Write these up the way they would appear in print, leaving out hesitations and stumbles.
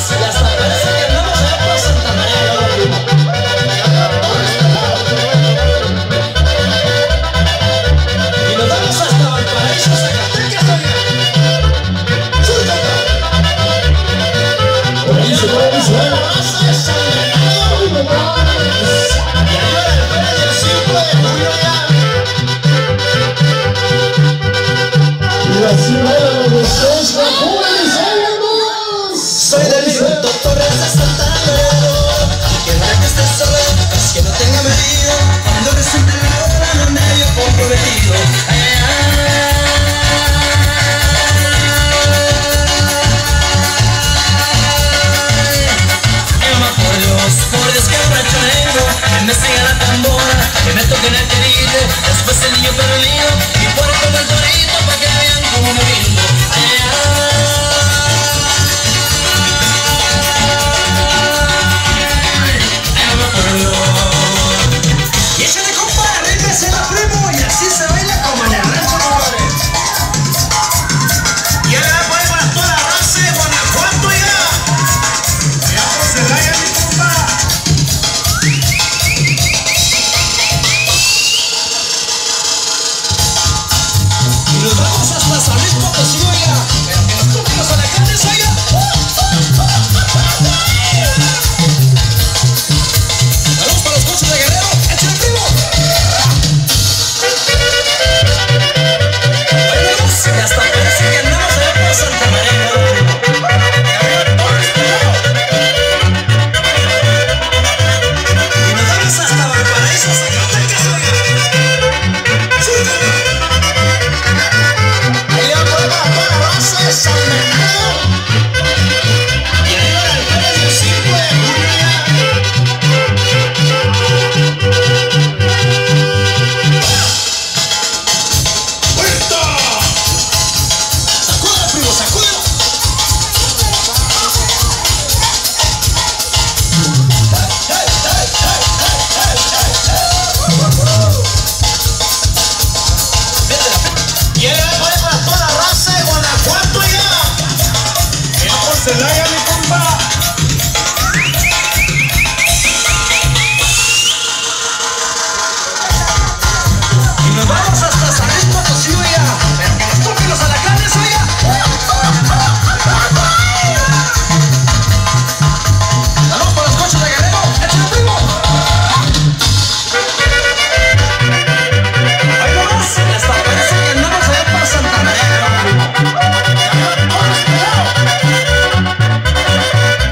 y hasta parece que andamos allá por Santa María, ¿no, primo? Y nos vamos hasta Valparaíso, Zacatecas, oiga. ¡Súbete! Por ahí se puede visual. Y arriba del Feria del 5 de julio ya. La ciudad de los dos vacunas, vámonos. Soy del Minuto Torres de Santander. Que no que esté solo, es que no tenga marido. Cuando resulte la hora no me hallo comprometido. Por Dios que borracho vengo, que me siga la tambora, que me toquen el querido, después el niño perolino y por como el torito pa' que vean cómo me brindo. Y échale compadre, ríndese la primo y así se baila como en el rancho, compadre. Y ahora podemos a toda la raza de Guanajuato ya. Ya por Celaya, mi compa. Y nos vamos hasta San Luis Potosí, oiga. Pero que nos toquen los alacanes, oiga. Saludos para los coches de Guerrero. ¡Échale, primo! Vámonos, y hasta parece que andamos allá por Santa María, ¿no, primo? Y nos vamos hasta Valparaíso, Zacatecas, oiga. ¡Súbete! Ahí va por toda la raza de San Bernardo. Y arriba del Feria del 5 de julio ya. ¡Vuelta! ¡Sacúdela, primo, sacúdela! Y ahí va para toda la raza de Guanajuato ya. Ya por Celaya, mi compa. Y nos vamos hasta San Luis Potosí, oiga. Pero que nos toquen los alacanes, oiga. Saludos para los coches de Guerrero. ¡Échale, primo! Ahí vamos, y hasta parece que andamos allá por Santa María, ¿no, primo?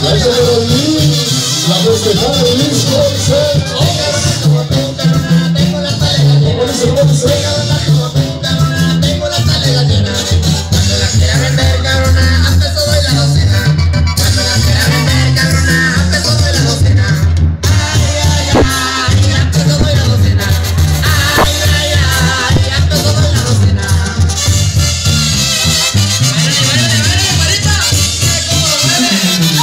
Gracias a los Liz, la festejada de Liz Concept. Como tú, cabrona, tengo la talega llena. ¿Cómo dice? ¿Cómo dice? Como tú, cabrona, tengo la talega llena. Cuando la quiera vender, cabrona, a peso doy la docena. Cuando la quiera vender, cabrona, a peso doy la docena. Ay, ay, ay, a peso doy la docena. Ay, ay, ay, a peso doy la docena. Báilale, parita. Mira cómo lo mueve.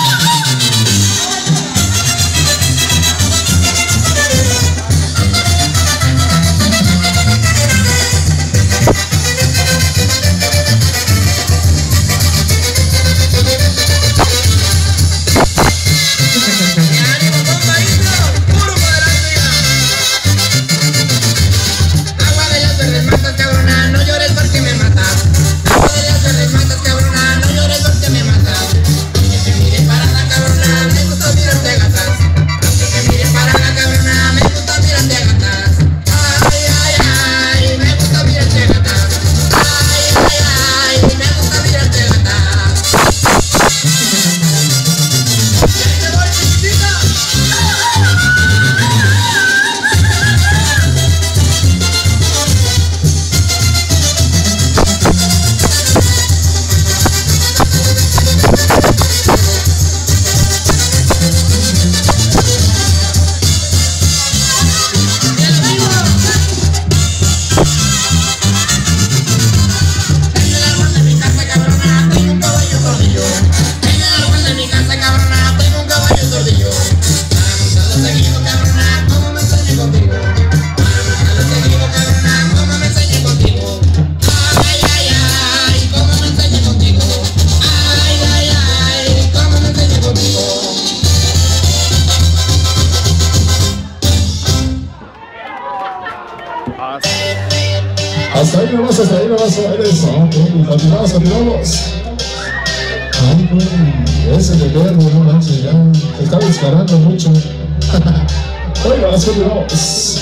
Hasta ahí nomás, eso. Ok, continuamos. Ay, güey, ese de verde, no manches, ya te está descarando mucho. Oiga, continuamos.